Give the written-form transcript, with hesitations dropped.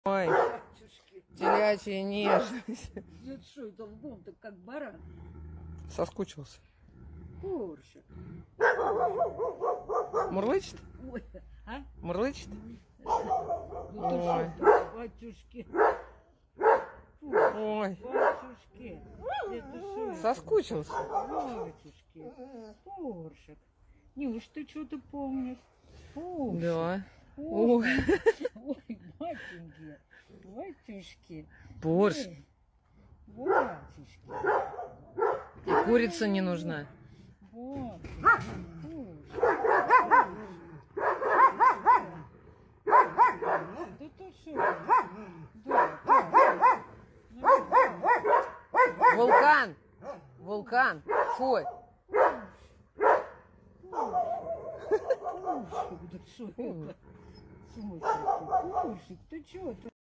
Ой, Батюшки. телячья нежность. Ну что это лбом-то как баран? Соскучился. Коршик. Мурлычет? Ой, а? Мурлычет? Ну ты Ой. что, ты, батюшки? Фу, Ой, батюшки. Это что это? соскучился. Батюшки. Коршик. Нюш, ты что-то помнишь? Коршик. Да. Ой, Ой, ой, батеньки. Батюшки. борщ. Ой, батюшки. И курица не нужна. Да ты что? Да. Вулкан! Вулкан! Фу! Да что это? Слушай, Куршик, ты чё?